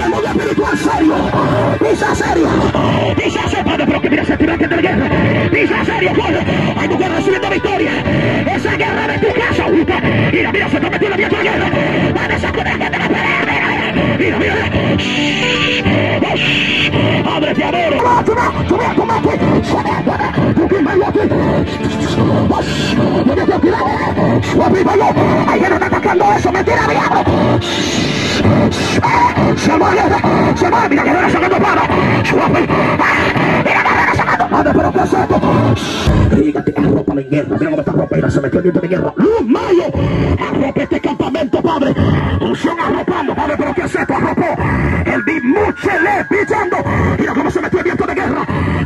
el mundo espiritual serio. Pisa serio. Pisa serio, Padre, pero que mira, se tira que te guerra. Pisa serio, Padre. Hay mujer recibiendo victoria. Esa guerra de tu casa. Mira, mira, se está metiendo bien la guerra. Padre, sacude de la pelea. Mira, mira. Padre, te adoro. Ahí vienen atacando eso, mentira, diablo. Se mueve, mira, guerrera sacando para. Mira, guerrera sacando. Padre, pero ¿qué es esto? Fíjate, arrópalo en guerra. Mira cómo está ropa, se metió dentro de guerra. ¡Luz Mayo! Arropa este campamento, Padre. Unción arropando, Padre, pero ¿qué es esto? Arropó. El bimuchele pillando. Mira cómo se metió dentro de guerra.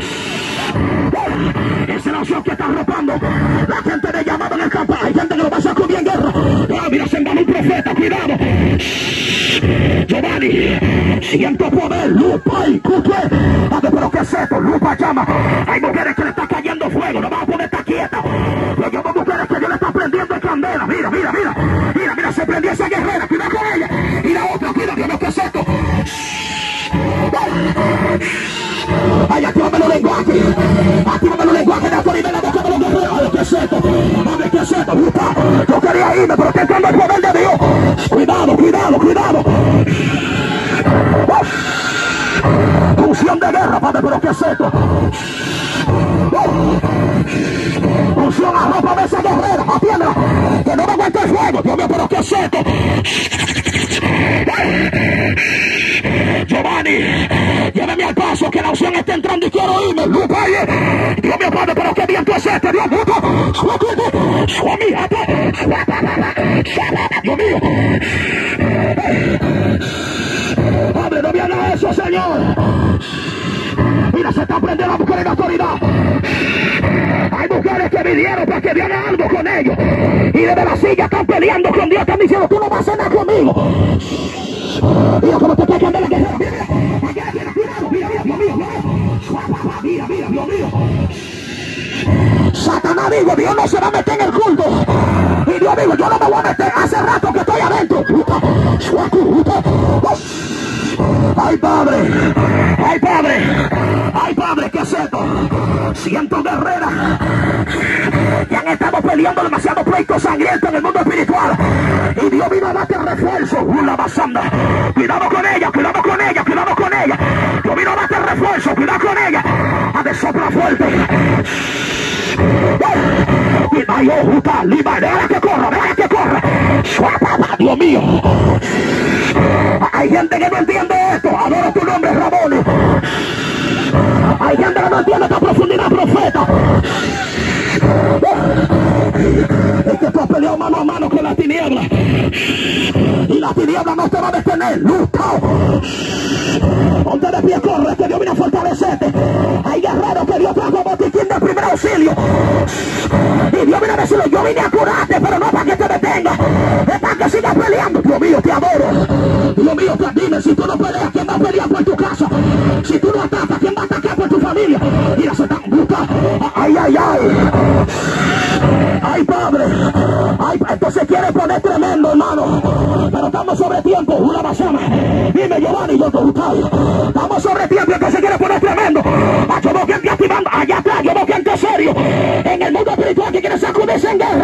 Esa es la unción que está arropando. La gente de llamado en el campo. Hay gente que lo va a sacudir en guerra. Mira, se envía un profeta, cuidado. Giovanni, siento poder, lupa y cutue. Padre, pero ¿qué es esto? Lupa llama. Hay mujeres que le está cayendo fuego, no van a poder estar quietas. Yo llamo mujeres que Dios le está prendiendo en candela. Mira, mira, mira. Mira, mira, se prendió esa guerrera. Cuidado con ella. Y la otra, cuidado, ¿qué es esto? Ay, actívame los lenguajes. Actívame los lenguajes de autoridad en la boca de los guerreros. ¿Qué es esto? Padre, ¿qué es esto? Yo quería irme, pero está entrando el poder de Dios. Cuidado, cuidado, cuidado. Unción de guerra, Padre, pero ¿qué es esto? Unción arropa de esa guerrera, atiéndela, que no me aguante el fuego. Dios mío, pero ¿qué es esto? Giovanni, lléveme al paso, que la unción está entrando y quiero irme. Lupa, Dios mío, Padre, pero qué viento es este. Dios mío, Dios mío. Padre, no viene eso, Señor. Mira, se está prendiendo la mujer en autoridad. Hay mujeres que vinieron para que viera algo con ellos. Y desde la silla están peleando con Dios. Están diciendo, tú no vas a hacer nada conmigo. Mira cómo te pegan de la guerrera. Mira, mira, mira, Dios mío. Mira, mira, Dios mío. Satanás dijo, Dios no se va a meter en el culto. Y Dios dijo, yo no me voy a meter. Hace rato que estoy adentro. Ay, Padre, ay, Padre, ay, Padre, ¿qué es esto? Siento guerreras que han estado peleando demasiado pleitos sangrientos en el mundo espiritual. Y Dios vino a darte refuerzo. Una basanda. Cuidado con ella, cuidado con ella, cuidado con ella. Dios vino a darte refuerzo, cuidado con ella. A de sopla fuerte. Ay, oh, Juta, Lima, déjala que corra, déjala que corra. Dios mío. Hay gente que no entiende esto. Adoro tu nombre, Ramón. Hay gente que no entiende esta profundidad, profeta. Es que tú has peleado mano a mano con la tiniebla. Y la tiniebla no te va a detener. Lucha. Ponte de pie, corre, que Dios viene a fortalecerte. Hay guerreros que Dios trajo botiquín de primer auxilio. Y Dios viene a decirle, yo vine a curarte, pero no para que te detenga. Es para que sigas peleando. Dios mío, te adoro. Dios mío, dime, si tú no peleas, ¿quién va a pelear por tu casa? Si tú no atacas, ¿quién va a atacar por tu familia? Mira, se están buscando. Ay, ay, ay. Ay, Padre. Ay, esto se quiere poner tremendo, hermano. Pero estamos sobre tiempo. Una basama. Dime, Giovanni, yo te gusto. Estamos sobre tiempo. Esto se quiere poner tremendo. Yo veo gente activando. Allá atrás, yo veo gente serio. En el mundo espiritual que quiere sacudirse en guerra.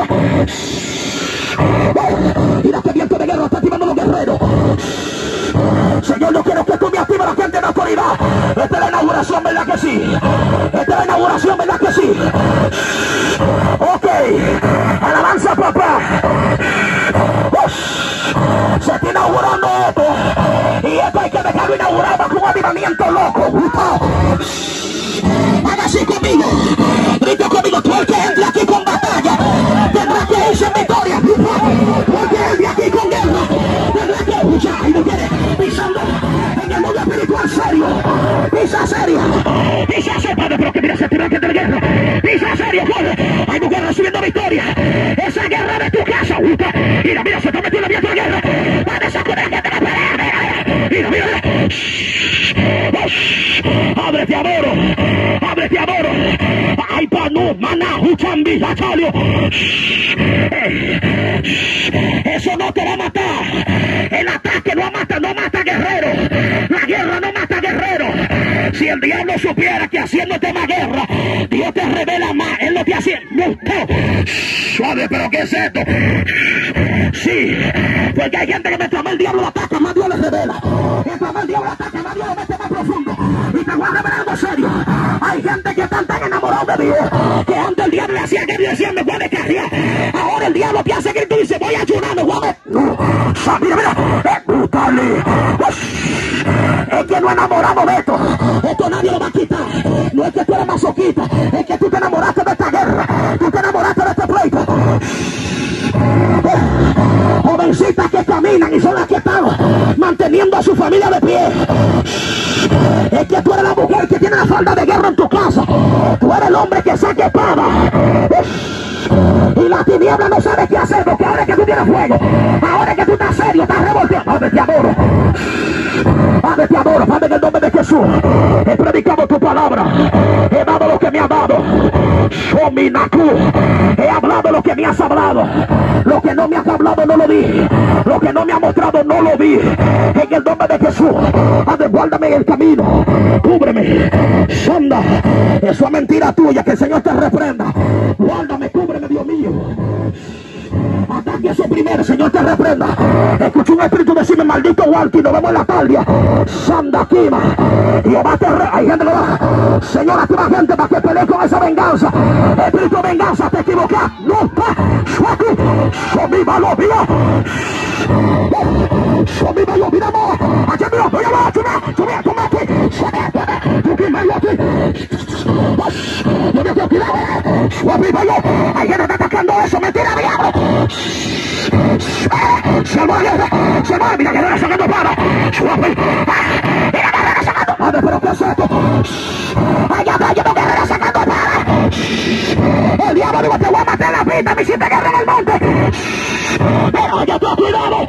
Mira que viento de guerra está activando los guerreros. Señor, yo quiero que tú me actives la gente de autoridad. Esta es la inauguración, ¿verdad que sí? Esta es la inauguración, ¿verdad que sí? Ok. Alabanza, papá. Se está inaugurando esto. Y esto hay que dejarlo inaugurado con un avivamiento loco. Haga así conmigo. Grito conmigo. Tú el que entre aquí con batalla tendrá que irse en victoria. Porque el de aquí con guerra tendrá que luchar. Y no quiere pisando en el mundo espiritual serio. Pisa serio. Pisa serio, Padre, pero que mira, se tira que de guerra. Pisa serio, Padre. Hay mujeres recibiendo victoria. Esa guerra de tu casa. Mira, mira, se está metiendo abierto la guerra. Padre, sacude de la pelea. Mira, mira. Padre, te adoro. Padre, te adoro. Ay, panu, maná, huchambi, achalio. Eso no te va a matar. El ataque no mata guerrero. guerra no mata guerreros. Si el diablo supiera que haciéndote más guerra, Dios te revela más. Él lo que hace. Suave, pero ¿qué es esto? Sí, porque hay gente que mientras más el diablo lo ataca, más Dios le revela. Mientras más el diablo lo ataca, más Dios lo mete más profundo. Y te voy a revelar algo serio. Hay gente que están tan enamorados de Dios que antes el diablo le hacía que Dios decía, me voy a descarriar. Ahora el diablo te hace que tú dices, voy a ayunar, me voy a ver. Mira, es brutal. Es que no enamoramos de esto. Esto nadie lo va a quitar. No es que tú eres masoquista, es que tú te enamoraste de esta guerra. Tú te enamoraste de este pleito. Jovencitas que caminan y son las que están manteniendo a su familia de pie. Es que tú eres la mujer que tiene la falda de guerra en tu casa. Tú eres el hombre que saca espada. Y la tiniebla no sabe qué hacer, porque ahora es que tú tienes fuego, ahora es que tú estás serio, estás revolteado. Padre, te adoro. Padre, te adoro. Padre, en el nombre de Jesús he predicado tu palabra, he dado lo que me ha dado. Shominaku, he hablado lo que me has hablado. Lo que no me has hablado no lo vi, lo que no me ha mostrado no lo vi. En el nombre de Jesús, Padre, guárdame en el camino, cúbreme. Sonda, eso es mentira tuya, que el Señor te reprenda. Guárdame, cúbreme, Dios mío. Ataque eso primero, Señor te reprenda. Escuché un espíritu decirme, maldito Walkie, nos vemos en la tarde. Sanda Kima. Jehová te hay gente que va. Señor, activa gente para que pelee con esa venganza. Espíritu de venganza, te equivocas. No está. Conmigo lo vio. Conmigo lo miramos. Allá mío, voy a la chumea, toma aquí. Tú que me lo aquí. Yo me tengo que ir. Conmigo yo. Hay gente que está atacando eso, mentira, diablo. Salvo la guerra, salvo, mira que guerra sacando para. Mira guerra sacando. Madre, pero ¿qué es esto? Allá está lleno guerra sacando para. El diablo digo, te voy a matar en la pista, me hiciste guerra en el monte. Pero allá está, cuidado.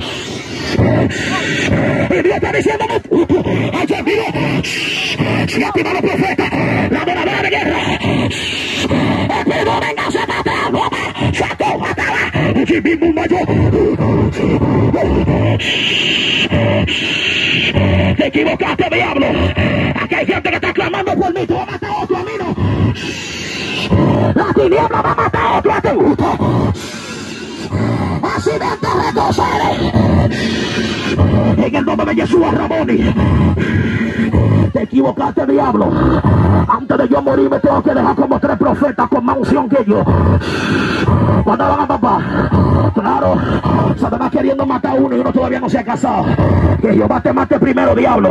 Y Dios está diciéndome, allá mire, si activa los profetas, la verdadera guerra. Espíritu venga, se mata, saco, mataba. Si mismo mayor. Te equivocaste, diablo. Aquí hay gente que está clamando por mí. Tú vas a matar a otro, a mí no. La tiniebla va a matar a otro, a ti. Accidente retrocede. En el nombre de Jesús, Ramoni. Te equivocaste, diablo. Antes de yo morir me tengo que dejar como 3 profetas con más unción que yo. ¿Cuándo van a papá? Claro, Satanás queriendo matar a uno y uno todavía no se ha casado. Que Jehová te mate primero, diablo.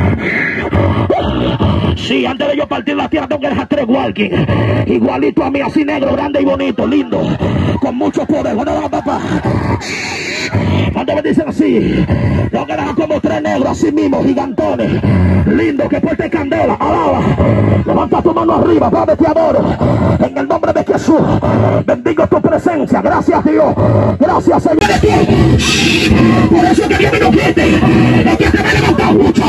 Sí, antes de yo partir la tierra tengo que dejar 3 walking. Igualito a mí, así negro, grande y bonito, lindo. Con mucho poder. ¿Cuándo van a papá? Cuando me dicen así, tengo que dejar como 3 negros así mismo, gigantones, lindos, que porten candela. Alaba, levanta tu mano arriba, Padre, te adoro. En el nombre de Jesús, bendigo tu presencia. Gracias, Dios. Gracias, Señor. Por eso que Dios me lo quite. Es que te me levantado mucho.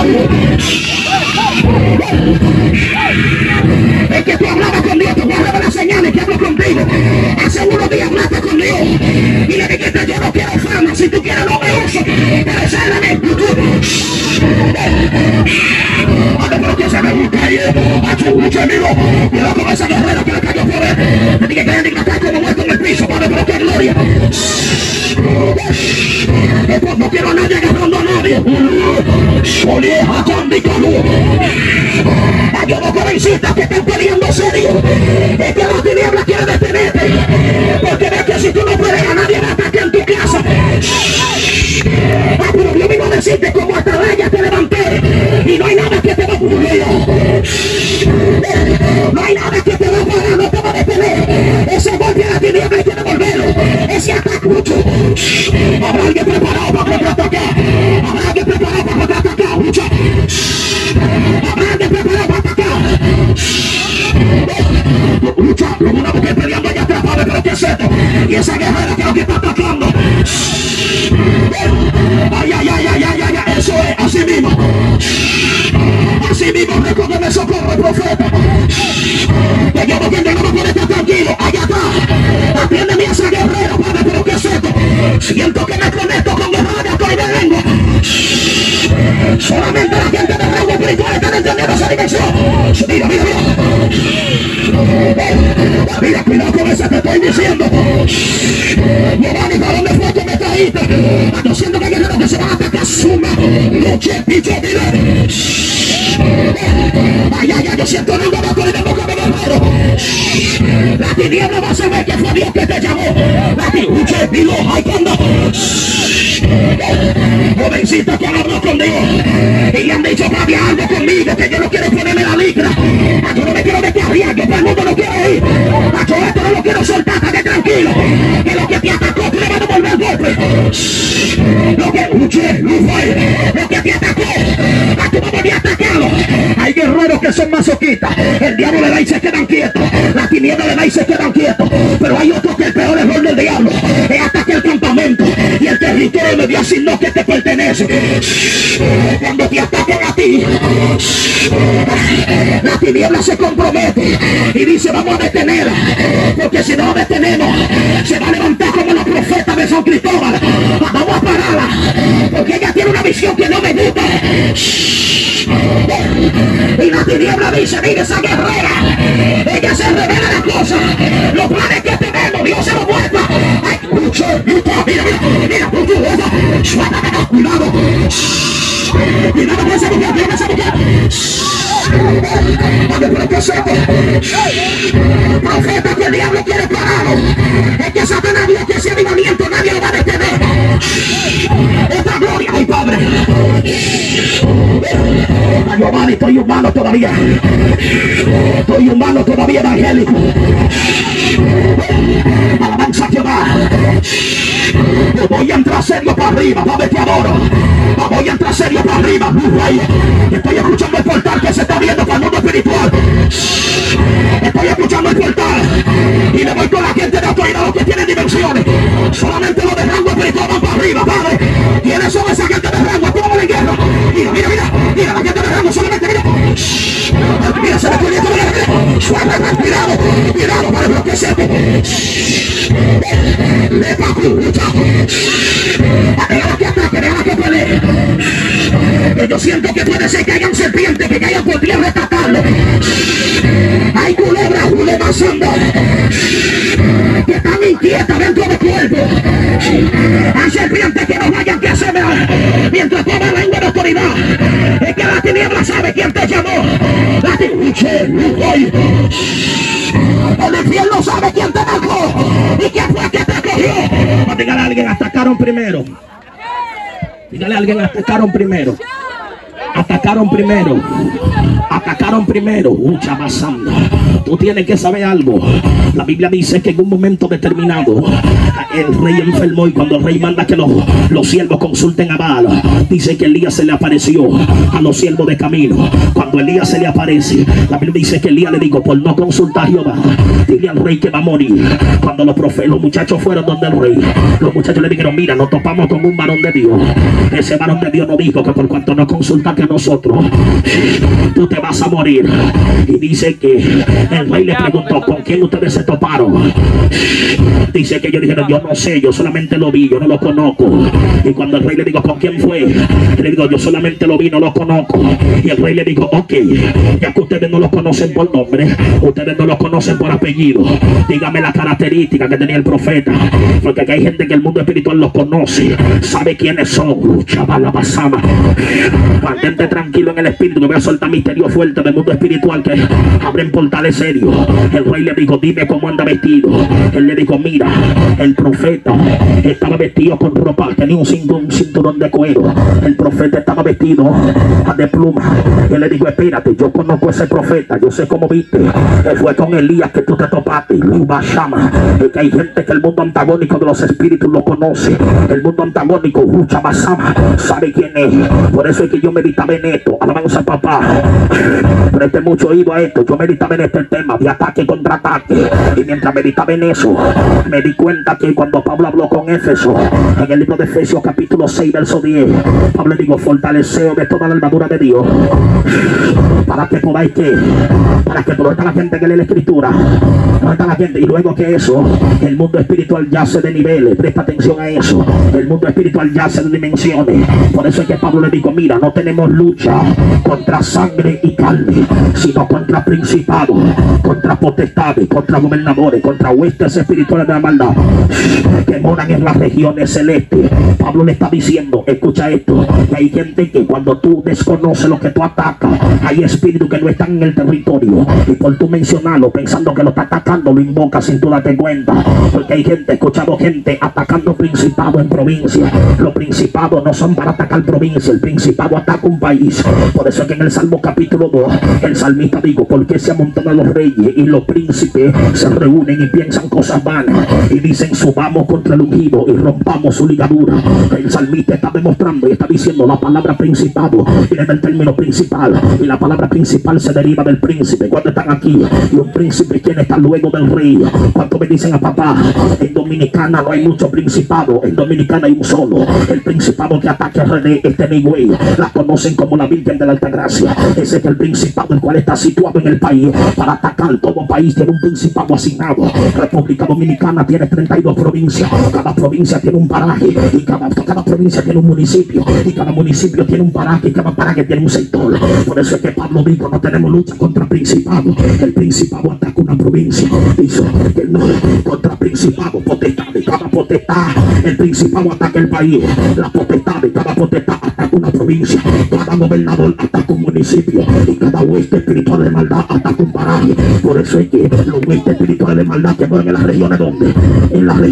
Es que tú hablabas con Dios, te voy a revelar señales que hablo contigo. Hace unos días hablaste con Dios y le dijiste, yo no quiero fama, si tú quieres no me uso, pero sálame. Vale, pero que se me gusta ahí, hace mucho amigo, cuidado con esa guerrera que le cayó por él. Le dije que le diga acá como muerto en el piso, Padre, pero qué gloria. No quiero a nadie agarrando a nadie. Solieja, Candy, Calú. Yo no convencista que están peleando serio. Es que la tiniebla quiere detenerte. Porque ves que si tú no puedes a nadie va a ataque en tu casa. Pero yo vengo a decirte como atalaya te levanté. Y no hay nada que te va a ocurrir. No hay nada que te va a parar, no te va a detener. Ese golpe a la tiniebla hay que devolverlo. Ese ataque mucho. Habrá alguien preparado para contraatacar. Habrá alguien preparado para contraatacar. Mucho. Habrá alguien preparado para atacar. Lucha, como una mujer peleando allá atrás, Padre, pero ¿qué es esto? Y esa guerrera creo que está atacando. Ay, ay, ay, ay, ay, ay, eso es, así mismo. Así mismo, recógeme socorro, profeta. Que yo no puedo estar tranquilo, allá atrás. Atiéndeme a esa guerrera, Padre, pero ¿qué es esto? Siento que me conecto con guerrera de lengua. Solamente la gente entendiendo esa dimensión. Mira, mira, mira. Mira, cuidado con eso que estoy diciendo. Giovanni, ¿para dónde fue que me caíste? Yo siento que hay guerreros que se van a atacar. Suma, noche, bicho, mira. Ay, ay, ay, yo siento algo bajo en el boca de guerrero. La tiniebla va a saber que fue Dios que te llamó. La tiniebla, dilo, ay, cuando. Jovencita que habló con Dios y le han dicho, papi, algo conmigo, que yo no quiero ponerme la licra. Yo no me quiero descarriar, yo todo el mundo no quiero ir. Yo esto no lo quiero soltar, estate tranquilo. Que lo que te atacó, tú le vas a devolver golpe. Lo que te atacó, a tu mamá me ha atacado. Hay guerreros que son masoquistas. El diablo le da y se quedan quietos. La tiniebla le da y se quedan quietos. Pero hay otros que el peor error del diablo es atacar el campamento y el territorio de Dios, sino que te pertenece. Cuando te atacan a ti, la tiniebla se compromete y dice, vamos a detenerla, porque si no la detenemos se va a levantar como la profeta de San Cristóbal. Vamos a pararla, porque ella tiene una visión que no me gusta. Y la tiniebla dice, mira esa guerrera, ella se revela las cosas, los planes que tenemos, Dios se lo muestra. Ay, mira, mira, mira, cuidado, cuidado con esa mujer, cuidado con esa mujer. Profeta que el diablo quiere parado, es que Satanás vio que ese avivamiento nadie lo va a detener. Esta gloria, ay Padre. Ay, Giovanni, estoy humano todavía. Estoy humano todavía, evangélico. Alabanza a Jehová. Yo voy a entrar serio para arriba, Padre, te adoro. Voy a entrar serio para arriba. Estoy escuchando el portal que se está viendo para el mundo espiritual. Estoy escuchando el portal y me voy con la gente de autoridad, los que tienen dimensiones. Solamente los de rango espiritual van para arriba, Padre. ¿Quiénes son esa gente de rango? ¿Cómo en guerra? Mira, mira, mira, mira, la gente de rango solamente, mira. Mira, se me pone, mira, suave, cuidado, cuidado, para bloquearte. Le papu, déjala que ataque, déjala que pelee. Yo siento que puede ser que hayan serpientes que hayan por tierra atacarlo. Hay culebras, pasando que están inquietas dentro del cuerpo. Hay serpientes que no vayan que se vean mientras toma lengua de autoridad. Es que la tiniebla sabe quién te llamó. La tiniebla, el infierno sabe quién te marcó y quién fue que te cogió. Dígale a alguien, atacaron primero. Dígale a alguien, atacaron primero. Atacaron primero. Atacaron primero. Mucha pasando. Tú tienes que saber algo. La Biblia dice que en un momento determinado el rey enfermó, y cuando el rey manda que los siervos consulten a Baal, dice que Elías se le apareció a los siervos de camino. Cuando Elías se le aparece, la Biblia dice que Elías le dijo, por no consultar a Jehová, dile al rey que va a morir. Cuando los muchachos fueron donde el rey, los muchachos le dijeron, mira, nos topamos con un varón de Dios. Ese varón de Dios nos dijo que por cuanto no consultaste a nosotros, tú te vas a morir. Y dice que el rey le preguntó, ¿con quién ustedes se toparon? Dice que ellos dijeron, yo no sé, yo solamente lo vi, yo no lo conozco. Y cuando el rey le dijo, ¿con quién fue? Le digo, yo solamente lo vi, no lo conozco. Y el rey le dijo, ok, ya que ustedes no lo conocen por nombre, ustedes no lo conocen por apellido, dígame la característica que tenía el profeta, porque aquí hay gente que el mundo espiritual los conoce, sabe quiénes son. Chaval, la pasama. Mantente tranquilo en el espíritu, que voy a soltar misterios fuertes del mundo espiritual que abren portales serios. El rey le dijo, dime cómo anda vestido. Él le dijo, mira, el profeta estaba vestido con ropa, tenía un cinturón de cuero. El profeta estaba vestido de pluma. Él le dijo, espérate, yo conozco a ese profeta, yo sé cómo viste. Fue con Elías que tú te topaste. Es que hay gente que el mundo antagónico de los espíritus lo conoce. El mundo antagónico, sabe quién es. Por eso es que yo meditaba en esto. Alabanza, papá. Preste mucho oído a esto. Yo meditaba en este tema de ataque contra ataque. Y mientras meditaba en eso, me di cuenta que cuando Pablo habló con Éfeso, en el libro de Efesios capítulo 6 verso 10, Pablo dijo, fortaleceos de toda la armadura de Dios, para que podáis que, para que toda la gente que lee la escritura, está la gente? Y luego que eso, el mundo espiritual yace de niveles. Presta atención a eso. El mundo espiritual yace de dimensiones. Por eso es que Pablo le dijo, mira, no tenemos lucha contra sangre y carne, sino contra principados, contra potestades, contra gobernadores, contra huestes espirituales de la maldad que moran en las regiones celestes. Pablo le está diciendo, escucha esto, que hay gente que cuando tú desconoces lo que tú atacas, hay espíritus que no están en el territorio, y por tú mencionarlo pensando que lo está atacando, lo invoca sin tú darte cuenta. Porque hay gente, escuchado, gente atacando principados en provincia. Los principados no son para atacar provincia, el principado ataca un país. Por eso es que en el Salmo capítulo 2 el salmista dijo, porque se amontonan los reyes y los príncipes se reúnen y piensan cosas vanas y dicen, subamos contra el ungido y rompamos su ligadura. El salmista está demostrando y está diciendo, la palabra principado viene del término principal, y la palabra principal se deriva del príncipe. Cuando están aquí, y un príncipe quien está luego del rey. Cuando me dicen a papá, en Dominicana no hay mucho principado, en Dominicana hay un solo, el principado que ataca RD, este Nigüey, la conocen como la Virgen de la Altagracia. Ese es el principado el cual está situado en el país para atacar. Todo país tiene un principado asignado. República Dominicana tiene 32 provincias, cada provincia tiene un paraje, y cada provincia tiene un municipio, y cada municipio tiene un paraje, y cada paraje tiene un sector. Por eso es que Pablo dijo, no tenemos lucha contra principado. El principado ataca una provincia, dice que no, contra principado, potestad, cada potestad, el principado ataca el país, la potestad de cada potestad ataca una provincia, cada gobernador ataca un municipio, y cada hueste espiritual de maldad ataca un paraje. Por eso es que los huestes espirituales de maldad que mueren en las regiones, donde en las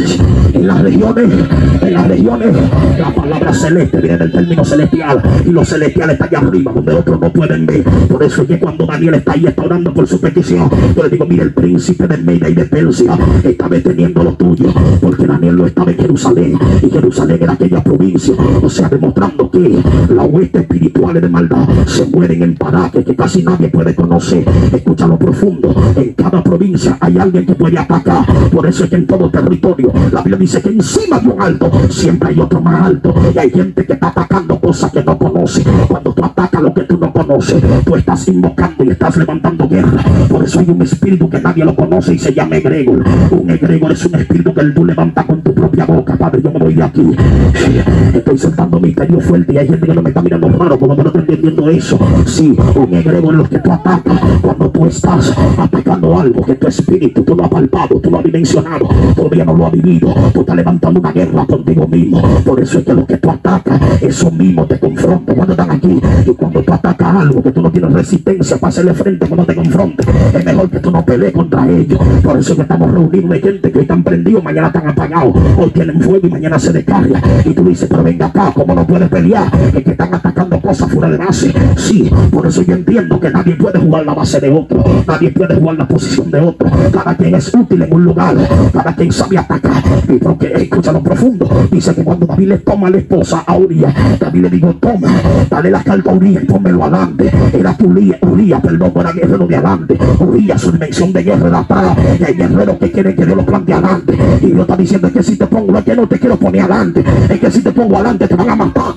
regiones la palabra celeste viene del término celestial, y los celestiales están allá arriba donde otros no pueden ver. Por eso es que cuando Daniel está ahí, está orando por su petición, yo le digo, mira, el príncipe de Media y de Persia está deteniendo lo tuyo, porque Daniel lo estaba en Jerusalén, y Jerusalén era aquella provincia. O sea, demostrando que las huestes espirituales de maldad se mueren en parajes que casi nadie puede conocer. Escucha lo profundo, en cada provincia hay alguien que puede atacar. Por eso es que en todo territorio la Biblia dice que encima de un alto siempre hay otro más alto, y hay gente que está atacando cosas que no conoce. Cuando tú atacas lo que tú no conoces, tú estás invocando y estás levantando guerra. Por eso hay un espíritu que nadie lo conoce y se llama egregor. Un egregor es un espíritu que tú levantas con tu propia boca. Padre, yo me voy de aquí, estoy soltando misterio fuerte, y hay gente que no me está mirando raro como no está entendiendo eso. Sí, un egregor es lo que tú atacas cuando tú estás atacando algo que tu espíritu tú no has palpado, tú no has dimensionado, todavía no lo has vivido. Tú estás levantando una guerra contigo mismo. Por eso es que lo que tú atacas, eso mismo te confronta cuando están aquí. Y cuando tú atacas algo que tú no tienes resistencia para hacerle frente cuando te confronte, es mejor que tú no pelees contra ellos. Por eso es que estamos reunidos de gente que hoy están prendidos, mañana están apagados, hoy tienen fuego y mañana se descarga. Y tú dices, pero venga acá, ¿cómo no puedes pelear? Es que están atacando cosas fuera de base. Sí, por eso yo entiendo que nadie puede jugar la base de otro, nadie puede jugar la posición de otro. Cada quien es útil en un lugar, cada quien sabe atacar. Y porque escucha lo profundo, dice que cuando David le toma a la esposa a Uría, David le dijo, toma, dale la carta a Uría y pónmelo adelante. Era tu Uría, perdón, no era guerrero de adelante. Uría, su dimensión de guerra de atrás, y hay guerreros que quieren que Dios lo plante adelante. Y Dios está diciendo, es que si te pongo, es que no te quiero poner adelante, es que si te pongo adelante te van a matar.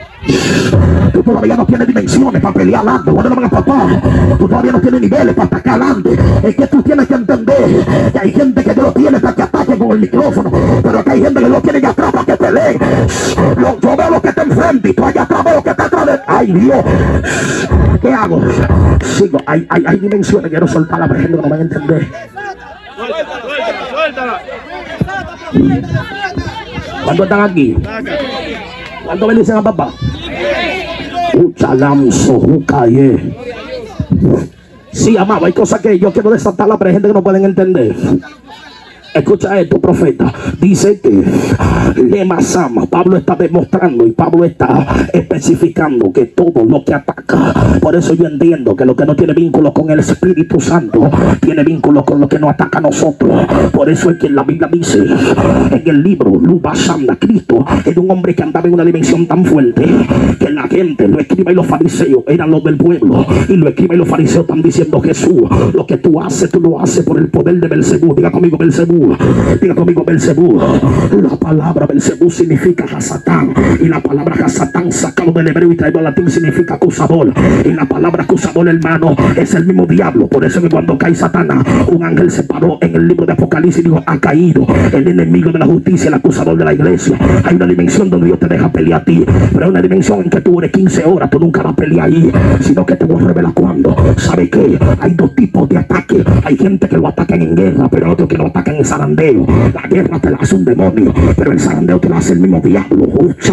Tú todavía no tienes dimensiones para pelear adelante. Cuando no van a papá, tú todavía no tienes niveles para atacar adelante. Es que tú tienes que entender que hay gente que Dios lo tiene para que ataque con el micrófono, pero que hay gente que lo tiene que atrás para que pelee. Yo veo lo que está enfrente y tú allá atrás veo lo que está atrás de... ¡Ay, Dios! ¿Qué hago? Sigo. Hay dimensiones. Quiero soltarla, pero gente no van a entender. Suéltala. ¿Cuántos están aquí? ¿Cuánto bendicen a papá? Sí, amado, hay cosas que yo quiero desatarla, pero hay gente que no pueden entender. Escucha esto, profeta. Dice que Pablo está demostrando y Pablo está especificando que todo lo que ataca. Por eso yo entiendo que lo que no tiene vínculo con el Espíritu Santo tiene vínculo con lo que nos ataca a nosotros. Por eso es que la Biblia dice en el libro Lubasanda, Cristo era un hombre que andaba en una dimensión tan fuerte que la gente, los escribas y los fariseos eran los del pueblo, y los escribas y los fariseos están diciendo, Jesús, lo que tú haces, tú lo haces por el poder de Belcebú. Diga conmigo, Belcebú. Belcebú. Diga conmigo Belcebú. La palabra Belcebú significa Hasatán. Y la palabra Hasatán sacado del hebreo y traído al latín significa acusador. Y la palabra acusador, hermano, es el mismo diablo. Por eso que cuando cae Satanás, un ángel se paró en el libro de Apocalipsis y dijo: ha caído el enemigo de la justicia, el acusador de la iglesia. Hay una dimensión donde Dios te deja pelear a ti, pero hay una dimensión en que tú eres 15 horas, tú nunca vas a pelear ahí, sino que te voy a revelar cuando. ¿Sabe qué? Hay dos tipos de ataque. Hay gente que lo atacan en guerra, pero otros que lo atacan en zarandeo. La guerra te la hace un demonio, pero el zarandeo te lo hace el mismo diablo.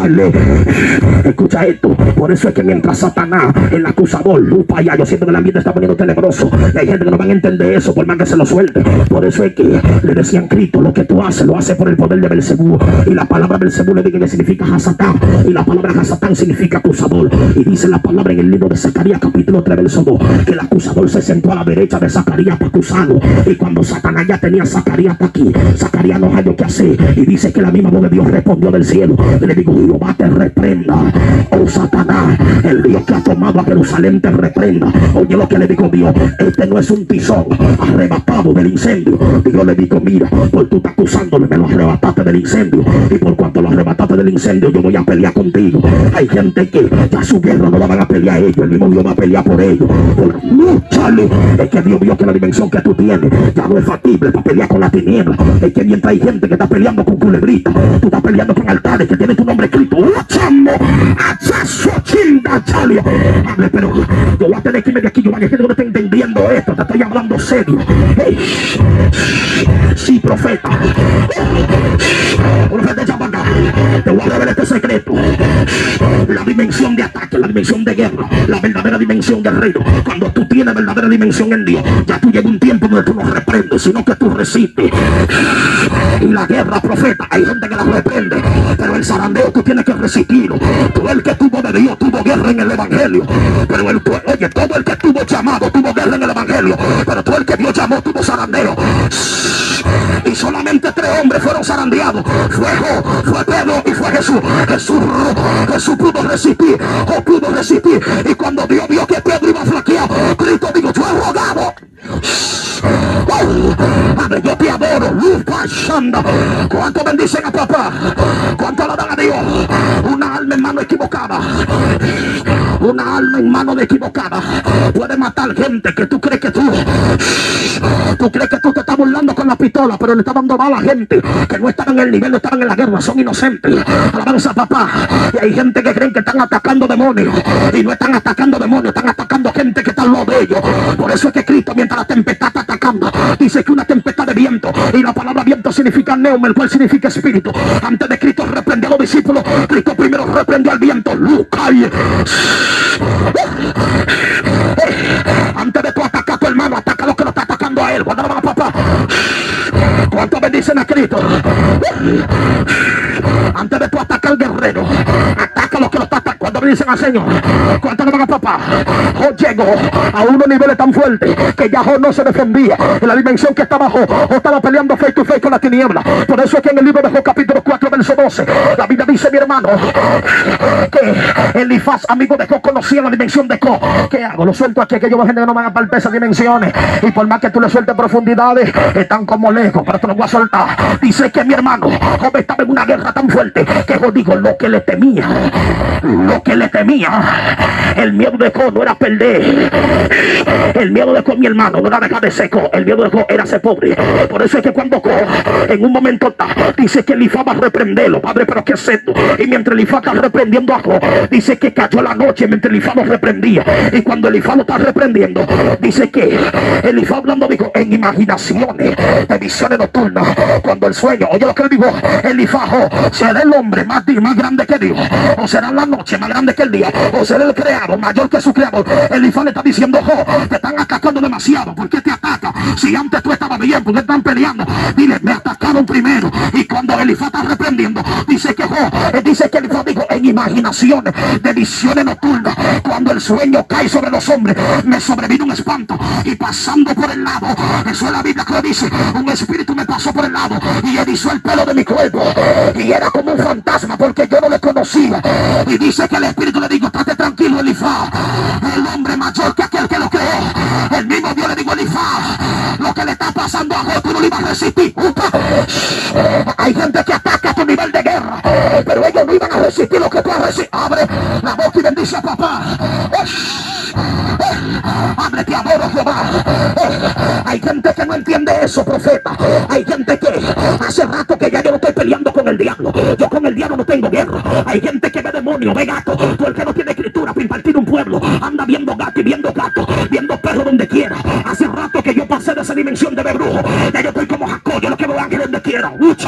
Escucha esto. Por eso es que mientras Satanás, el acusador, lupa allá, yo siento que el ambiente está poniendo tenebroso, y hay gente que no van a entender eso por más que se lo suelte. Por eso es que le decían: Cristo, lo que tú haces, lo haces por el poder de Belcebú. Y la palabra Belcebú le dice que significa Hasatán, y la palabra Hasatán significa acusador. Y dice la palabra en el libro de Zacarías capítulo 3 verso 2 que el acusador se sentó a la derecha de Zacarías para acusarlo. Y cuando Satanás ya tenía a Zacarías hasta aquí, Zacarías no halló qué hacer, y dice que la misma voz de Dios respondió del cielo y le dijo: Jehová te reprenda, oh Satanás, el Dios que ha tomado a Jerusalén te reprenda. Oye lo que le dijo Dios: este no es un tizón arrebatado del incendio. Dios le dijo: mira, por tú estás acusándole, me lo arrebataste del incendio, y por cuanto lo arrebataste del incendio, yo voy a pelear contigo. Hay gente que ya su guerra no la van a pelear ellos, el mismo Dios va a pelear por ellos. Chale, es que Dios vio que la dimensión que tú tienes ya no es factible para pelear con la tiniebla. Es que mientras hay gente que está peleando con culebritas, tú estás peleando con altares que tienen tu nombre escrito. Chamo, achazo, chinda, chale. Hable, pero yo voy a tener que irme de aquí. Yo voy a decir que no está entendiendo esto. Te estoy hablando serio. Hey. Sí, profeta. Profeta, ya para acá. Te voy a revelar este secreto. La dimensión de ataque, la dimensión de guerra, la verdadera dimensión del reino. Cuando tú tienes verdadera dimensión en Dios, ya tú llega un tiempo donde tú no reprendes, sino que tú resistes. Y la guerra, profeta, hay gente que la reprende, pero el zarandeo tú tienes que resistirlo. Tú el que tuvo de Dios tuvo guerra en el evangelio, pero oye, todo el que tuvo llamado tuvo guerra en el evangelio, pero todo el que Dios llamó tuvo zarandeo. Y solamente 3 hombres fueron zarandeados: fue Job, fue Pedro y fue Jesús. Jesús pudo resistir, Job pudo resistir, y cuando Dios vio que Pedro iba a flaquear, Cristo dijo: yo he rogado. Padre, yo te adoro. ¿Cuánto bendicen a papá? ¿Cuánto le dan a Dios? Una alma en mano equivocada, una alma en mano equivocada puede matar gente que tú crees que tú crees que tú te estás burlando con la pistola, pero le está dando mal a gente que no están en el nivel, no están en la guerra, son inocentes. Alabanza, papá. Y hay gente que creen que están atacando demonios, y no están atacando demonios, están atacando gente que está al lado de ellos. Por eso es que Cristo, mientras la tempestad está atacando, dice que una tempestad de viento, y la palabra viento significa neuma, el cual significa espíritu. Antes de Cristo reprender a los discípulos, Cristo primero reprendió al viento. Antes de tú atacar a tu hermano, ataca a lo que lo está atacando a él. Cuando va, papá. ¿Cuánto bendicen a Cristo? Antes de tú atacar al guerrero, ataca a lo que lo está atacando. Cuando bendicen al Señor, ¿cuánto le van a papá? Job llegó a unos niveles tan fuertes que ya Job no se defendía. En la dimensión que estaba Job, estaba peleando face to face con la tiniebla. Por eso es que en el libro de Job capítulo 4 verso 12, la Biblia dice, mi hermano, que Elifaz, amigo de Job, conocía la dimensión de Job. ¿Qué hago? Lo suelto aquí, que yo gente que no van a palpar esas dimensiones, y por más que tú le sueltes profundidades, están como lejos, pero te lo voy a soltar. Dice que mi hermano Job estaba en una guerra tan fuerte que Job dijo: lo que le temía, el miedo de Job no era perder, el miedo de Job, mi hermano, no era dejar de ser Job, el miedo de Job era ser pobre. Por eso es que cuando Job en un momento dice que Elifaz va a reprenderlo, padre, pero ¿qué es esto? Y mientras Elifaz está reprendiendo a Job, dice que cayó la noche mientras Elifaz lo reprendía. Y cuando Elifaz lo está reprendiendo, dice que Elifaz hablando dijo: en imaginaciones de visiones nocturnas, cuando el sueño, oye lo que le dijo Elifaz: será el hombre más grande que Dios, o será la noche más grande que el día, o será el creador mayor que su creador. Elifaz le está diciendo: Job, te están atacando demasiado. ¿Por qué te atacan? Si antes tú estabas bien, ¿por qué están peleando? Dile: me atacaron primero. Y cuando Elifaz está reprendiendo, dice que Job, dice que Elifaz dijo: en imaginaciones de visiones nocturnas, cuando el sueño cae sobre los hombres, me sobrevino un espanto, y pasando por el lado, eso es la Biblia que lo dice, un espíritu me pasó por el lado y erizó el pelo de mi cuerpo, y era como un fantasma porque yo no le conocía. Y dice que el espíritu le dijo: estate tranquilo, Elifaz, el hombre mayor que aquel que lo creó. El mismo Dios le dijo a Elifaz: lo que le está pasando a Job tú no le ibas a resistir. Hay gente que ataca a tu nivel de guerra, pero ellos no iban a resistir lo que tú has resistido. Abre la boca y bendice a papá. Abre, te adoro, Jehová. Hay gente que no entiende eso, profeta. Hay gente que hace rato que ya yo no estoy peleando con el diablo. Yo con el diablo no tengo guerra. Hay gente que ve demonio, ve gato. Tú el que no tiene escritura para impartir un pueblo, anda viendo gato y viendo gato, viendo perro donde quiera. Hace rato que yo pasé de esa dimensión de ver brujo. Ya yo estoy como Jacob, yo lo que veo ángeles donde quiera.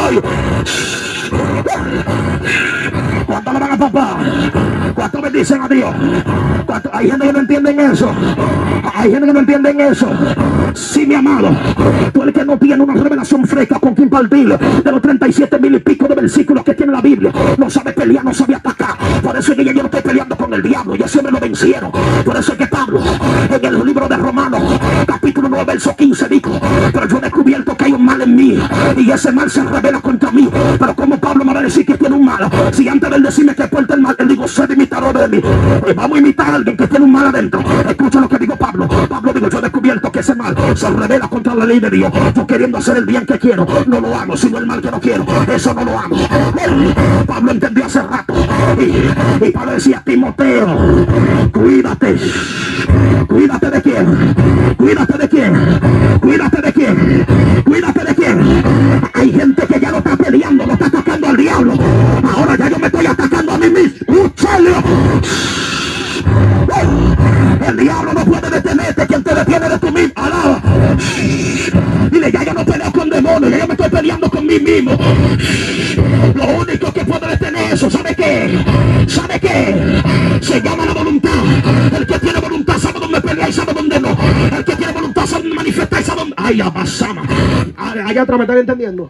¿Cuánto le van a papá? ¿Cuánto bendicen a Dios? Hay gente que no entienden eso. Hay gente que no entienden eso. Sí, mi amado, tú el que no tiene una revelación fresca con quien partir de los 37,000 y pico de versículos que tiene la Biblia, no sabe pelear, no sabe atacar. Por eso es que yo no estoy peleando con el diablo, ya siempre lo vencieron. Por eso es que Pablo en el libro de Romanos capítulo 9 verso 15 dijo: pero yo he descubierto que hay un mal en mí y ese mal se revela contra mí. Pero como Pablo me va a decir que tiene un mal, si antes de él decirme que porta el mal, él digo: sed imitador de mí. Vamos a imitar a alguien que tiene un mal adentro. Escucha lo que digo Pablo. Pablo digo: yo he descubierto que ese mal se revela contra la ley de Dios. Yo queriendo hacer el bien que quiero, no lo hago, sino el mal que no quiero, eso no lo hago. Pablo entendió hace rato. Y Pablo decía: Timoteo, cuídate. ¿Cuídate de quién? ¿Cuídate de quién? ¿Cuídate de quién? ¿Cuídate de quién? Hay gente que ya no está peleando, no está atacando al diablo. Ahora ya yo me estoy atacando a mí mismo. El diablo no puede detenerte. Quien te detiene de tu mismo. Alaba. Dile: ya yo no peleo con demonios, ya yo me estoy peleando con mí mismo. Lo único que puede detener eso, ¿sabe qué? ¿Sabe qué? Se llama la voluntad. El que tiene voluntad sabe dónde pelea y sabe dónde no. El que tiene voluntad sabe dónde manifestar y sabe dónde. Ay, abasama. Allá atrás, ¿me están entendiendo?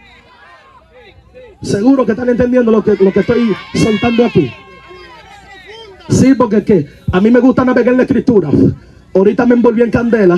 Seguro que están entendiendo lo que estoy soltando aquí. Sí, porque ¿qué? A mí me gusta navegar en la escritura. Ahorita me envolví en candela.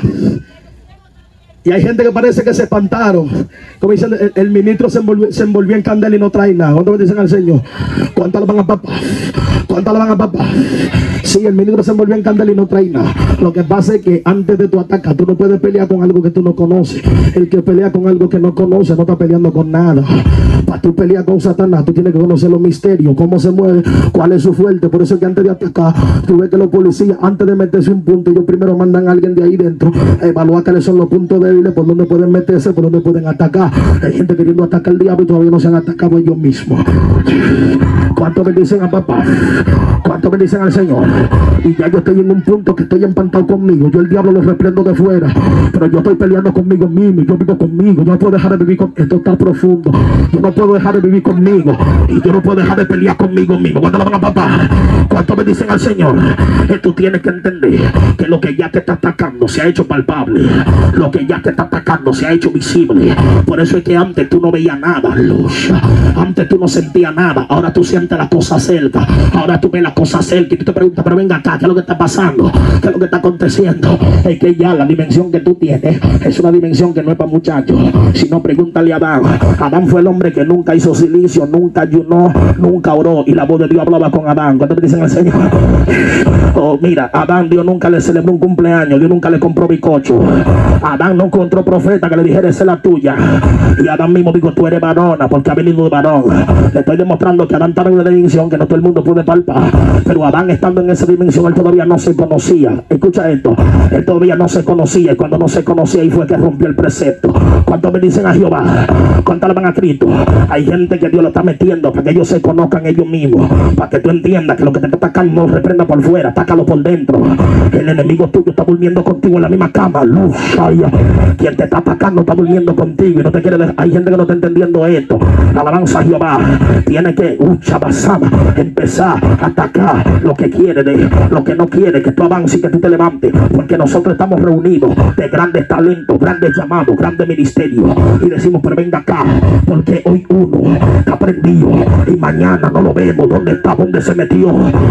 Y hay gente que parece que se espantaron. Como dicen, el ministro se envolvió en candela y no trae nada. ¿Cuánto me dicen al Señor? ¿Cuánto le van a papá? ¿Cuánto le van a papá? Sí, el ministro se envolvió en candela y no trae nada. Lo que pasa es que antes de tu ataque, tú no puedes pelear con algo que tú no conoces. El que pelea con algo que no conoce no está peleando con nada. Para tú pelear con Satanás, tú tienes que conocer los misterios, cómo se mueve, cuál es su fuerte. Por eso es que antes de atacar, tú ves que los policías, antes de meterse un punto, ellos primero mandan a alguien de ahí dentro a evaluar cuáles son los puntos débiles, por dónde pueden meterse, por dónde pueden atacar. Hay gente queriendo atacar al diablo y todavía no se han atacado ellos mismos. ¿Cuánto bendicen a papá? ¿Cuánto bendicen al Señor? Y ya yo estoy en un punto que estoy empantado conmigo. Yo el diablo lo reprendo de fuera, pero yo estoy peleando conmigo mismo. Yo vivo conmigo. Yo no puedo dejar de vivir con... Esto está profundo. Yo no puedo dejar de vivir conmigo. Y yo no puedo dejar de pelear conmigo mismo. ¿Cuánto le van a papá? ¿Cuánto bendicen al Señor? Tú tienes que entender que lo que ya te está atacando se ha hecho palpable. Lo que ya te está atacando se ha hecho visible. Por eso es que antes tú no veías nada, luz. Antes tú no sentías nada. Ahora tú sientes la cosa cerca. Ahora tú ves la cosa cerca y tú te preguntas: pero venga acá, ¿qué es lo que está pasando? ¿Qué es lo que está aconteciendo? Es que ya la dimensión que tú tienes es una dimensión que no es para muchachos. Si no, pregúntale a Adán. Adán fue el hombre que nunca hizo silicio, nunca ayunó, nunca oró, y la voz de Dios hablaba con Adán. ¿Cuánto te dicen al Señor? Oh, mira, Adán, Dios nunca le celebró un cumpleaños, Dios nunca le compró bizcocho. Adán no encontró profeta que le dijera: esa es la tuya. Y Adán mismo dijo: tú eres varona, porque ha venido de varón. Le estoy demostrando que Adán estaba en una dimensión que no todo el mundo puede palpar. Pero Adán, estando en esa dimensión, él todavía no se conocía. Escucha esto: él todavía no se conocía, y cuando no se conocía, ahí fue que rompió el precepto. ¿Cuántos bendicen a Jehová? ¿Cuántos le van a Cristo? Hay gente que Dios lo está metiendo para que ellos se conozcan ellos mismos, para que tú entiendas que lo que te está atacando no reprenda por fuera, atácalo por dentro. El enemigo tuyo está durmiendo contigo en la misma cama. Luz, ay, quien te está atacando está durmiendo contigo y no te quiere dejar. Hay gente que no está entendiendo esto. La alabanza a Jehová tiene que empezar a atacar lo que quiere, lo que no quiere que tú avances y que tú te levantes, porque nosotros estamos reunidos de grandes talentos, grandes llamados, grandes ministerios, y decimos: pero venga acá, porque hoy uno está prendido y mañana no lo vemos. ¿Dónde está? ¿Dónde se metió?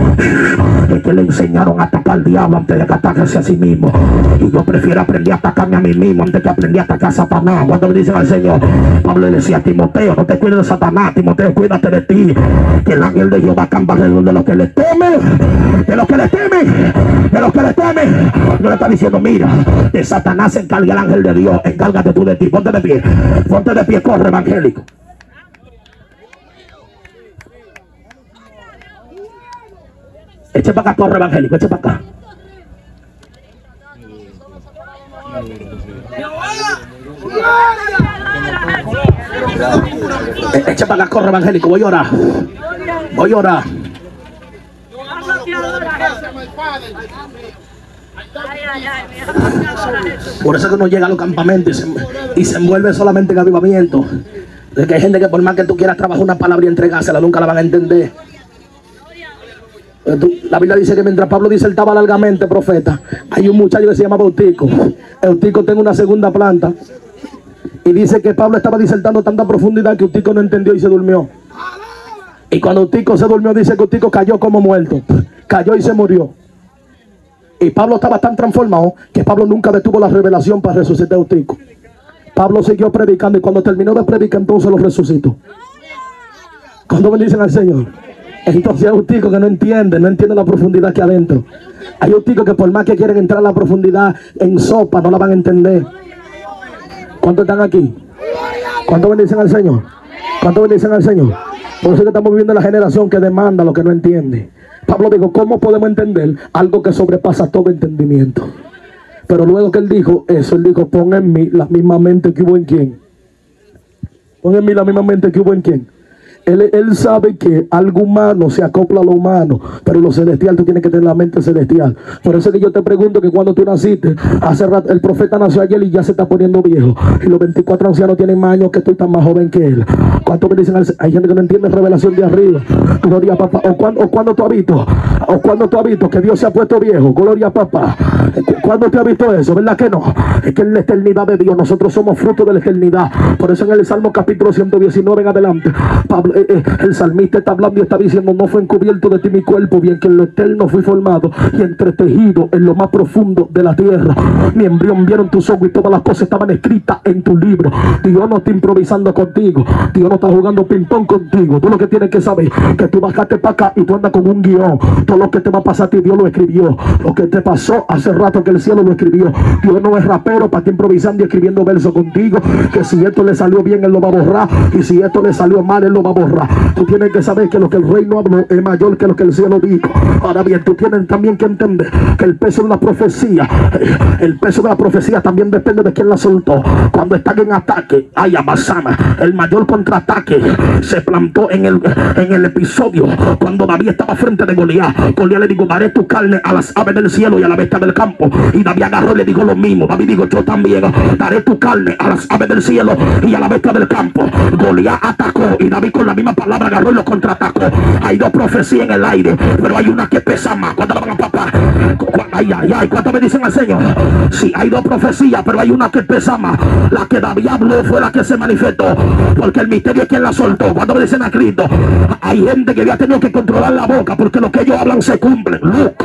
Es que le enseñaron a atacar al diablo antes de que atacarse a sí mismo, y yo prefiero aprender a atacarme a mí mismo antes que aprender a atacar a Satanás. Cuando le dicen al Señor, Pablo le decía a Timoteo: no te cuides de Satanás, Timoteo, cuídate de ti, que el ángel de Jehová campa alrededor de los que le temen, de los que le temen, de los que le temen. Dios le está diciendo, mira, de Satanás se encarga el ángel de Dios, encárgate tú de ti. Ponte de pie, corre, evangélico. Eche para acá, corre, evangélico, eche para acá. Eche para acá, corre, evangélico, voy a orar. Voy a orar. Por eso que uno llega a los campamentos y se envuelve solamente en avivamiento. De que hay gente que por más que tú quieras trabajar una palabra y entregársela, nunca la van a entender. La Biblia dice que mientras Pablo disertaba largamente, profeta, hay un muchacho que se llama Eutico. Eutico tiene una segunda planta. Y dice que Pablo estaba disertando a tanta profundidad que Eutico no entendió y se durmió. Y cuando Eutico se durmió, dice que Eutico cayó como muerto. Cayó y se murió. Y Pablo estaba tan transformado que Pablo nunca detuvo la revelación para resucitar a Eutico. Pablo siguió predicando y cuando terminó de predicar, entonces lo resucitó. ¿Cuándo bendicen al Señor? Entonces hay Eutico que no entiende la profundidad que hay adentro. Hay Eutico que por más que quieren entrar a la profundidad en sopa, no la van a entender. ¿Cuántos están aquí? ¿Cuántos bendicen al Señor? ¿Cuántos bendicen al Señor? Por eso que estamos viviendo la generación que demanda lo que no entiende. Pablo dijo, ¿cómo podemos entender algo que sobrepasa todo entendimiento? Pero luego que él dijo eso, él dijo, pon en mí la misma mente que hubo en quién. Pon en mí la misma mente que hubo en quién. Él sabe que algo humano se acopla a lo humano, pero lo celestial tú tienes que tener la mente celestial. Por eso que yo te pregunto que cuando tú naciste, hace rato, el profeta nació ayer y ya se está poniendo viejo. Y los 24 ancianos tienen más años que tú, estás más joven que él. ¿Cuánto me dicen? Hay gente que no entiende revelación de arriba. Gloria a papá. O cuando tú has visto que Dios se ha puesto viejo. Gloria a papá. ¿Cuándo te has visto eso? ¿Verdad que no? Es que en la eternidad de Dios nosotros somos fruto de la eternidad. Por eso en el Salmo capítulo 119 en adelante, Pablo, el salmista está hablando y está diciendo, no fue encubierto de ti mi cuerpo, bien que en lo eterno fui formado y entretejido en lo más profundo de la tierra. Mi embrión vieron tus ojos y todas las cosas estaban escritas en tu libro. Dios no está improvisando contigo, Dios no está jugando ping pong contigo. Tú lo que tienes que saber que tú bajaste para acá y tú andas con un guión. Todo lo que te va a pasar a ti Dios lo escribió. Lo que te pasó hace rato que el cielo lo escribió. Dios no es rapero para estar improvisando y escribiendo versos contigo, que si esto le salió bien él lo va a borrar y si esto le salió mal él lo va a borrar. Tú tienes que saber que lo que el reino habló es mayor que lo que el cielo dijo. Ahora bien, tú tienes también que entender que el peso de la profecía, también depende de quién la soltó. Cuando están en ataque, ay, Amasama, el mayor contraataque se plantó en el episodio cuando David estaba frente de Goliat. Goliat le dijo, daré tu carne a las aves del cielo y a la bestia del campo. Y David agarró y le dijo lo mismo. David dijo, yo también daré tu carne a las aves del cielo y a la bestia del campo. Goliat atacó y David con la misma palabra agarró y lo contraatacó. Hay dos profecías en el aire, pero hay una que pesa más. ¿Cuánto van a papá? ¿Cuánto me dicen al Señor? Sí, hay dos profecías, pero hay una que pesa más. La que David habló fue la que se manifestó, porque el misterio es quien la soltó. ¿Cuánto me dicen a Cristo? Hay gente que había tenido que controlar la boca, porque lo que ellos hablan se cumple.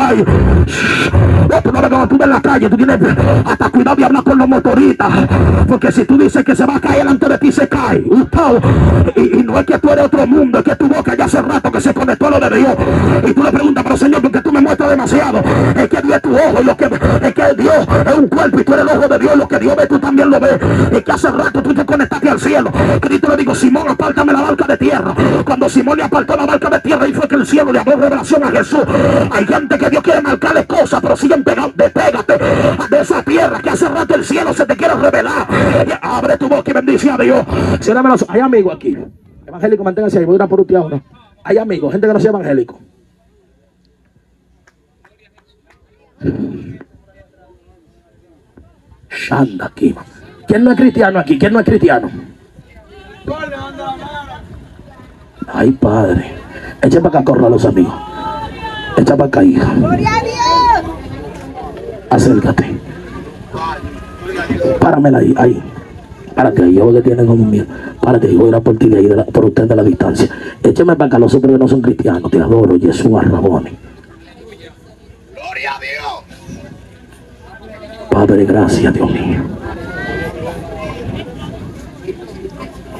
Tú no ves cuando tú ves en la calle, tú tienes hasta cuidado de hablar con los motoristas, porque si tú dices que se va a caer delante de ti, se cae. Y no es que tú eres otro mundo, es que tu boca ya hace rato que se conectó a lo de Dios. Y tú le preguntas, pero Señor, ¿por qué tú me muestras demasiado? Es que Dios es tu ojo, es que Dios es un cuerpo y tú eres el ojo de Dios. Lo que Dios ve, tú también lo ves. Es que hace rato tú te conectaste al cielo. Cristo le dijo, Simón, apártame la barca de tierra. Cuando Simón le apartó la barca de tierra, y fue que el cielo le habló revelación a Jesús. Hay gente que Dios quiere marcarle cosas, pero siguen pegados. Despégate de esa tierra que hace rato el cielo se te quiere revelar. Abre tu boca y bendice a Dios. Hay amigos aquí. Evangélico, manténgase ahí, voy a ir a por usted ahora. Hay amigos, gente que no sea evangélico. Anda aquí. ¿Quién no es cristiano aquí? ¿Quién no es cristiano? Ay, Padre. Echa para acá, corra a los amigos. Echa para acá, hija. Acércate. Páramela ahí. Párate ahí, yo que tienen como miedo. Párate ahí, voy a ir a por ti de ahí, por usted de la distancia. Échame para acá los otros que no son cristianos. Te adoro, Jesús Arraboni. Gloria a Dios. Padre, gracias, Dios mío.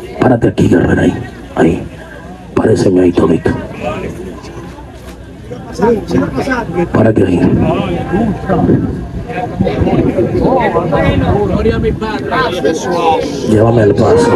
Párate aquí, guerrera, ahí. Páreseme ahí todito. ¿Para qué? Llévame al paso,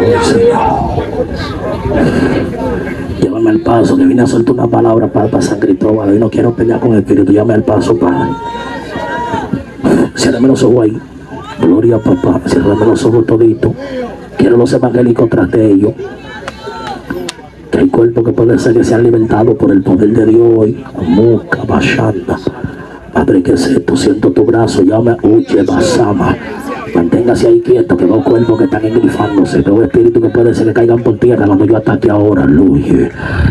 llévame al paso, que vine a soltar una palabra para San Cristóbal y no quiero pelear con el espíritu. Llévame al paso, Padre. Ciérrame los ojos ahí. Gloria a papá. Ciérrame los ojos toditos. Quiero los evangélicos tras de ellos. Que hay cuerpos que puede ser que sean libertados por el poder de Dios hoy. Muca, bachanda. Padre, ¿qué es esto? Siento tu brazo, llame, uche, basama. Manténgase ahí quieto, que dos cuerpos que están engrifándose, dos espíritus que puede ser que caigan por tierra cuando yo ataque ahora. Luye.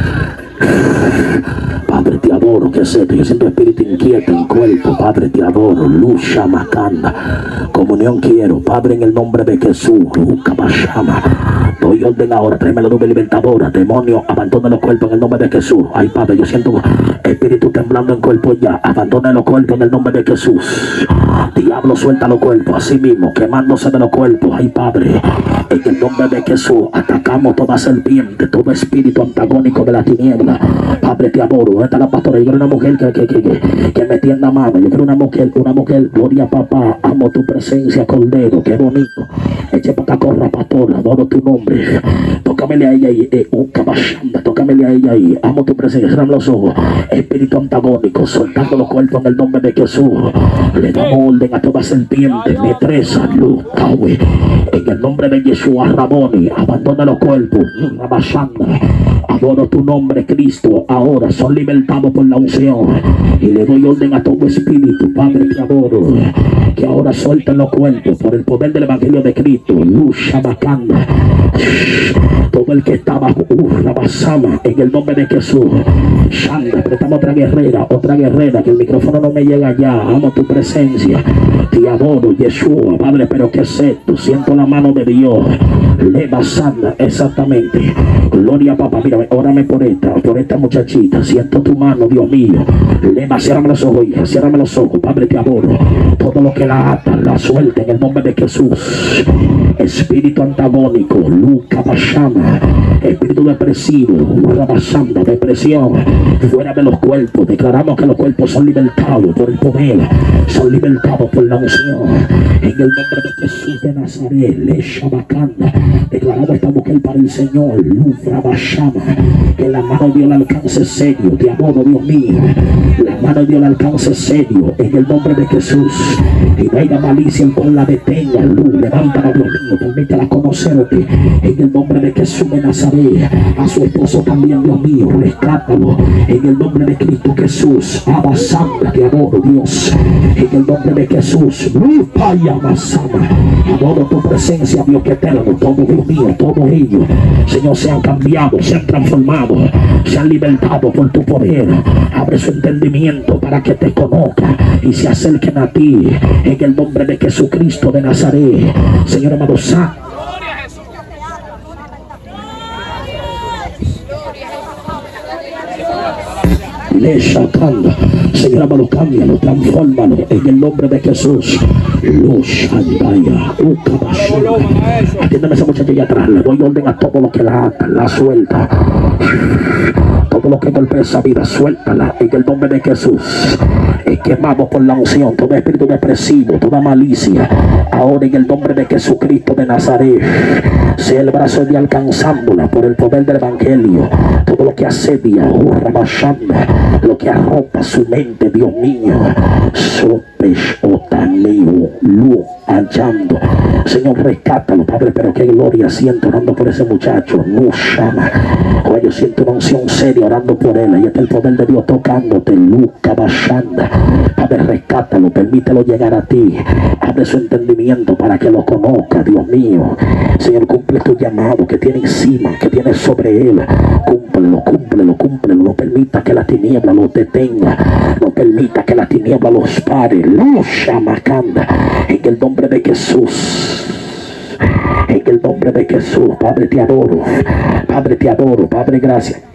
Padre, te adoro. ¿Qué es esto? Yo siento espíritu inquieto en cuerpo. Padre, te adoro. Lucha, macanda. Comunión quiero. Padre, en el nombre de Jesús. Luca, bashama. Doy orden ahora. Tráeme la nube libertadora. Demonio, abandona los cuerpos en el nombre de Jesús. Ay, Padre, yo siento espíritu temblando en cuerpo ya. Abandona los cuerpos en el nombre de Jesús. Diablo, suelta los cuerpos. Así mismo, quemándose de los cuerpos. Ay, Padre, en el nombre de Jesús, atacamos toda serpiente, todo espíritu antagónico de la tiniebla. Padre, te adoro. ¿Dónde está la pastora? Yo quiero una mujer que me tienda mano. Yo quiero una mujer, gloria a papá. Amo tu presencia, Cordero. Qué bonito. Eche para acá, corra, pastora. Adoro tu nombre. Tócamele a ella ahí. Tócamele a ella ahí. Amo tu presencia. Cierran los ojos. Espíritu antagónico, soltando los cuerpos en el nombre de Jesús. Le damos orden a toda serpiente, metresa, luz, caue. En el nombre de Yeshua, Ramoni, abandona los cuerpos. Adoro tu nombre, Cristo. Ahora son libertados por la unción. Y le doy orden a todo espíritu, Padre, te adoro. Que ahora suelten los cuerpos por el poder del Evangelio de Cristo. Lucha bacana. Todo el que está bajo Rabasama, en el nombre de Jesús. Shanda, prestamos otra guerrera, que el micrófono no me llega allá. Amo tu presencia. Te adoro, Yeshua, Padre, pero ¿qué es esto? Siento la mano de Dios. Leva sana, exactamente. Gloria a papá. Mira, órame por esta muchachita. Siento tu mano, Dios mío. Leva, ciérrame los ojos, hija, ciérrame los ojos. Padre, te adoro. Todo lo que la ata, la suelta en el nombre de Jesús. Espíritu antagónico, Luca Bashama. Espíritu depresivo, Rabasanda, depresión. Fuera de los cuerpos. Declaramos que los cuerpos son libertados por el poder. Son libertados por la unción. En el nombre de Jesús de Nazaret, Lesha Bacanda. Declaramos esta mujer para el Señor. Lufra Bashama. Que la mano de Dios le alcance serio. Te adoro, Dios mío. La mano de Dios le alcance serio. En el nombre de Jesús. Y no haya malicia en cual la detenga. Luz, levántala, Dios mío. Permítela conocerte. En el nombre de Jesús de Nazaret. A su esposo también, Dios mío. Rescátalo. En el nombre de Cristo Jesús. Abasanda, te adoro, Dios. En el nombre de Jesús. Luz, Paya, Basama. Adoro tu presencia, Dios que eterno. Todo, Dios mío, todo ellos, Señor, se han cambiado, se han transformado, se han libertado por tu poder. Abre su entendimiento para que te conozca y se acerquen a ti. En el nombre de Jesucristo de Nazaret. Señor amado, le sacando. Señor amado, cámbialo, transfórmalo en el nombre de Jesús. Luz, andaya, atiéndeme a esa muchacha allá atrás. Le doy orden a todo lo que la ata, la suelta. Todo lo que golpea esa vida, suéltala en el nombre de Jesús. Quemamos por la unción todo espíritu depresivo, toda malicia. Ahora en el nombre de Jesucristo de Nazaret, sea el brazo de alcanzándola por el poder del Evangelio. Todo lo que asedia, lo que arropa su mente, Dios mío. Hallando. Señor, rescátalo, Padre, pero qué gloria siento orando por ese muchacho. No llama. Oh, yo siento una unción seria orando por él. Ahí está el poder de Dios tocándote. Luca Bashanda. Padre, rescátalo, permítelo llegar a ti. Abre su entendimiento para que lo conozca, Dios mío. Señor, cumple tu llamado que tiene encima, que tiene sobre él. Cúmplelo. No permita que la tiniebla los detenga. No permita que la tiniebla los pare. Lucha Macanda. En el nombre de Jesús. En el nombre de Jesús. Padre, te adoro. Padre, te adoro. Padre, gracias.